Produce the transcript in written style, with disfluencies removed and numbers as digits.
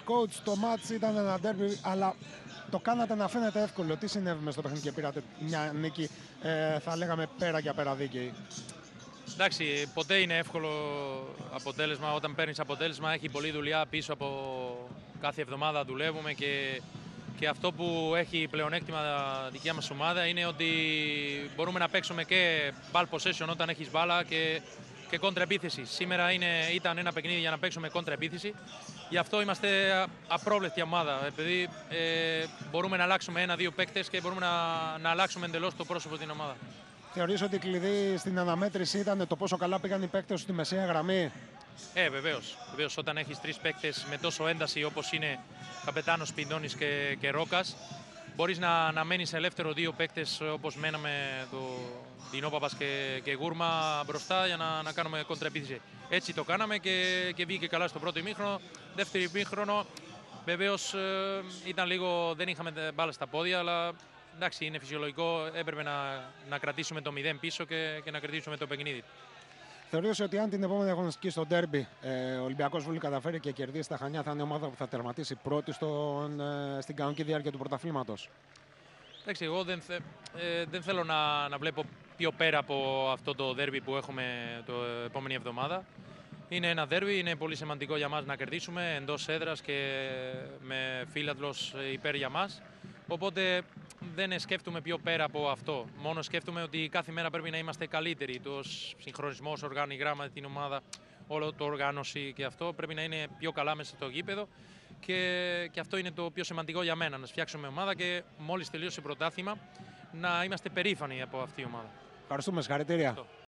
coach, το match ήταν ένα derby, αλλά το κάνατε να φαίνεται εύκολο. Τι συνέβη μες στο παιχνίδι και πήρατε μια νίκη, θα λέγαμε, πέρα και πέρα δίκαιη? Εντάξει, ποτέ είναι εύκολο αποτέλεσμα. Όταν παίρνεις αποτέλεσμα, έχει πολλή δουλειά πίσω από κάθε εβδομάδα. Δουλεύουμε και αυτό που έχει πλεονέκτημα δικιά μας ομάδα είναι ότι μπορούμε να παίξουμε και ball possession όταν έχεις μπάλα και κόντρα επίθεση. Σήμερα ήταν ένα παιχνίδι για να παίξουμε κόντρα επίθεση. Γι' αυτό είμαστε απρόβλεπτη ομάδα. Επειδή μπορούμε να αλλάξουμε ένα-δύο παίκτες και μπορούμε να αλλάξουμε εντελώς το πρόσωπο στην ομάδα. Θεωρείς ότι η κλειδί στην αναμέτρηση ήταν το πόσο καλά πήγαν οι παίκτες στη μεσαία γραμμή? Βεβαίως. Όταν έχεις τρεις παίκτες με τόσο ένταση όπως είναι Καπετάνος, Πιντώνης και Ρόκας, μπορείς να μένεις ελεύθερο δύο παίκτες όπως μέναμε Δινόπαπας και Γούρμα μπροστά για να κάνουμε κοντραεπίθεση. Έτσι το κάναμε και βγήκε καλά στο πρώτο ημίχρονο. Δεύτερο ημίχρονο, βεβαίως δεν είχαμε μπάλα στα πόδια, αλλά εντάξει, είναι φυσιολογικό. Έπρεπε να κρατήσουμε το 0 πίσω και να κρατήσουμε το παιχνίδι. Θεωρείς ότι αν την επόμενη αγωνιστική στο ντέρμπι ο Ολυμπιακός Βούλη καταφέρει και κερδίσει τα Χανιά, θα είναι η ομάδα που θα τερματίσει πρώτη στην κανονική διάρκεια του πρωταθλήματος? Εντάξει, εγώ δεν θέλω να βλέπω πιο πέρα από αυτό το ντέρμπι που έχουμε την επόμενη εβδομάδα. Είναι ένα ντέρμπι, είναι πολύ σημαντικό για μας να κερδίσουμε εντός έδρας και με φίλαθλος υπέρ για μας. Οπότε δεν σκέφτομαι πιο πέρα από αυτό. Μόνο σκέφτομαι ότι κάθε μέρα πρέπει να είμαστε καλύτεροι. Το συγχρονισμός, οργανογράμμα, την ομάδα, όλο το οργάνωση και αυτό πρέπει να είναι πιο καλά μέσα στο γήπεδο. Και αυτό είναι το πιο σημαντικό για μένα. Να φτιάξουμε ομάδα και μόλις τελειώσει το πρωτάθλημα να είμαστε περήφανοι από αυτή η ομάδα. Ευχαριστούμε, συγχαρητήρια.